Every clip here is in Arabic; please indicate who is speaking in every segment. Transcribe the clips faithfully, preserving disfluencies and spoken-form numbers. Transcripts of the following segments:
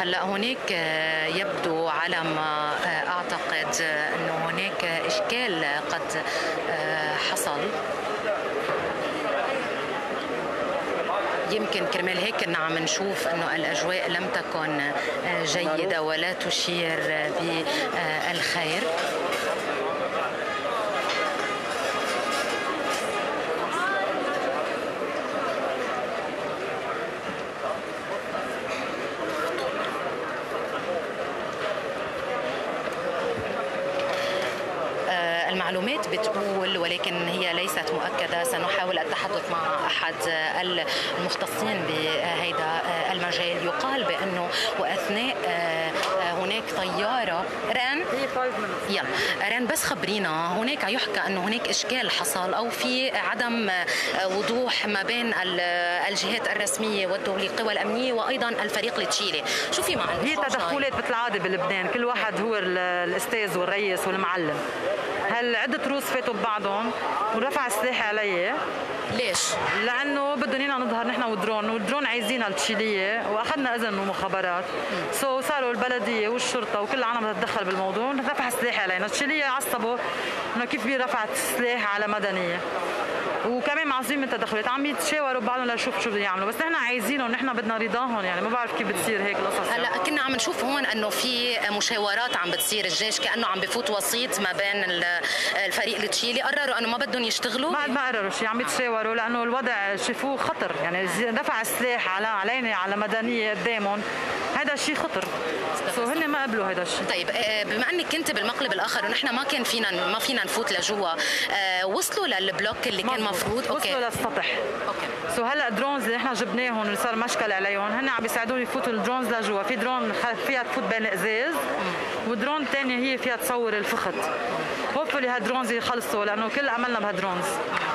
Speaker 1: هلا هناك يبدو على ما اعتقد انه هناك اشكال قد حصل، يمكن كرمال هيك كنا عم نشوف انه الاجواء لم تكن جيده ولا تشير بالخير. المعلومات بتقول، ولكن هي ليست مؤكدة، سنحاول التحدث مع أحد المختصين بهذا المجال. يقال بأنه وأثناء هناك طيارة ران يلا ران بس خبرينا، هناك يحكى أنه هناك إشكال حصل أو في عدم وضوح ما بين الجهات الرسمية والدولية القوى الأمنية وأيضا الفريق التشيلي. شو في معنا؟
Speaker 2: هي تدخلات مثل العادة بلبنان، كل واحد هو الأستاذ والرئيس والمعلم. هل عدة روس فاتوا ببعضهم ورفع السلاح علي.
Speaker 1: ليش؟
Speaker 2: لأنه بدهم ينا نظهر نحن ودرون، والدرون عايزينها التشيلية وأخذنا إذن من مخابرات. سو so صاروا البلدية والشرطة وكل العالم تتدخل بالموضوع، رفع السلاح علينا. التشيلية عصبوا إنه كيف بيرفعت السلاح على مدنية. وكمان معصومين من التدخلات، عم يتشاوروا بعضهم لنشوف شو بدهم يعملوا، بس نحن عايزينهم، نحن بدنا رضاهم، يعني ما بعرف كيف بتصير هيك القصص.
Speaker 1: هلا كنا عم نشوف هون انه في مشاورات عم بتصير، الجيش كانه عم بفوت وسيط ما بين الفريق التشيلي، قرروا انه ما بدهم يشتغلوا.
Speaker 2: بعد ما قرروا شيء عم يتشاوروا لانه الوضع شافوه خطر، يعني دفع السلاح على علينا على مدنيه قدامهم، هذا شيء خطر. سو هن ما قبلوا هذا الشيء.
Speaker 1: طيب بما انك كنت بالمقلب الاخر ونحن ما كان فينا ما فينا نفوت لجوا، وصلوا للبلوك اللي كان مفروض
Speaker 2: اوكي وصلوا للسطح. اوكي سو هلا الدرونز اللي نحن جبناهم اللي صار مشكل عليهم، هن عم بيساعدوني يفوتوا الدرونز لجوا. في درون فيها تفوت بين الازاز ودرون ثانيه هي فيها تصور الفخت. هوبفلي هالدرونز يخلصوا لانه كل املنا بهالدرونز.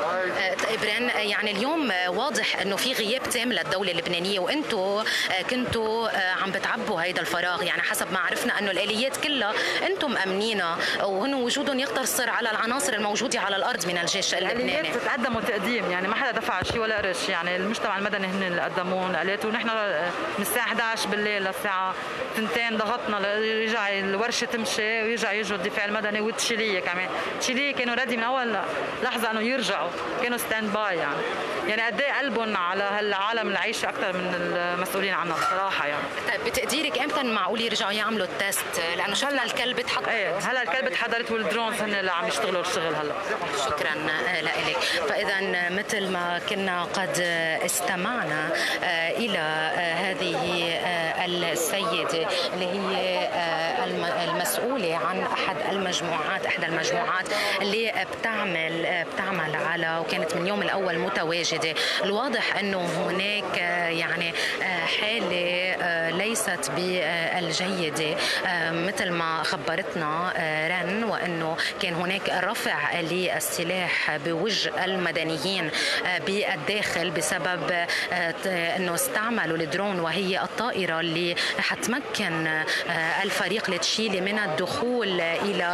Speaker 1: طيب ران، يعني اليوم واضح انه في غياب تام للدوله اللبنانيه، وانتم كنتوا عم بتعبوا هيدا الفراغ، يعني حسب ما عرفنا انه الاليات كلها انتم مامنينها وهن وجودهم يقتصر على العناصر الموجوده على الارض من الجيش اللبناني.
Speaker 2: الاليات تقدموا تقديم، يعني ما حدا دفع شيء ولا قرش، يعني المجتمع المدني هن اللي قدموهم الاليات، ونحن من الساعه إحدى عشر بالليل للساعه اثنتين ضغطنا ليرجع الورشه تمشي ويرجع يجوا الدفاع المدني والتشيليه كمان. التشيليه كانوا ريدي من اول لحظه انه يرجعوا، كانوا ستاند باي يعني. يعني قد ايه قلبهم على هالعالم العيشه اكثر من المسؤولين عنها بصراحه يعني.
Speaker 1: طيب بتقديرك امتى معقول يرجعوا يعملوا التست؟ لانه شفنا الكلب اتحضرت.
Speaker 2: ايه هلا الكلب اتحضرت والدرونز هن اللي عم يشتغلوا الشغل هلا.
Speaker 1: شكرا لك. فاذا مثل ما كنا قد استمعنا الى هذه السيده اللي هي المسؤوله عن احد المجموعات احدى المجموعات اللي بتعمل بتعمل على وكانت من يوم الاول متواجده. الواضح انه هناك يعني حاله ليست بالجيده مثل ما خبرتنا رن، وانه كان هناك رفع للسلاح بوجه المدنيين بالداخل بسبب انه استعملوا الدرون، وهي الطائره اللي حتمكن الفريق التشيلي من الدخول الى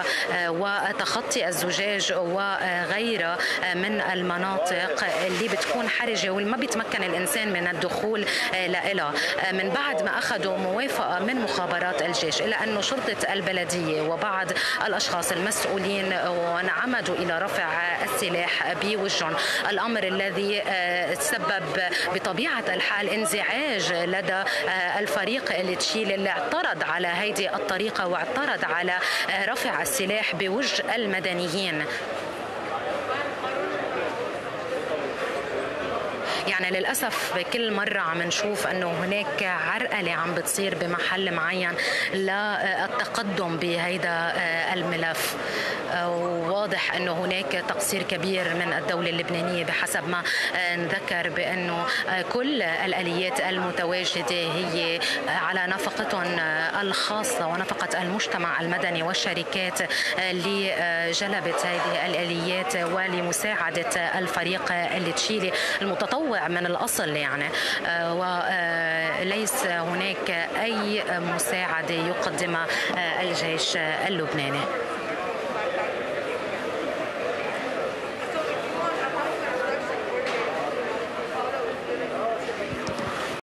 Speaker 1: وتخطي الزجاج وغيرها من المناطق اللي بتكون حرجه وما بيتمكن الانسان من الدخول لها. من بعد ما اخذوا موافقه من مخابرات الجيش، الا انه شرطه البلديه وبعض الاشخاص المسؤولين وانعمدوا الى رفع السلاح بوجههم، الامر الذي تسبب بطبيعه الحال انزعاج لدى الفريق التشيلي اللي اعترض على هذه الطريقه واعترض على رفع السلاح بوجه المدنيين. يعني للأسف بكل مرة عم نشوف أنه هناك عرقلة عم بتصير بمحل معين للتقدم بهيدا الملف. وواضح أنه هناك تقصير كبير من الدولة اللبنانية بحسب ما نذكر، بأنه كل الآليات المتواجدة هي على نفقتهم الخاصة ونفقة المجتمع المدني والشركات اللي جلبت هذه الآليات ولمساعدة الفريق التشيلي المتطوع من الأصل يعني، وليس هناك أي مساعدة يقدمها الجيش اللبناني.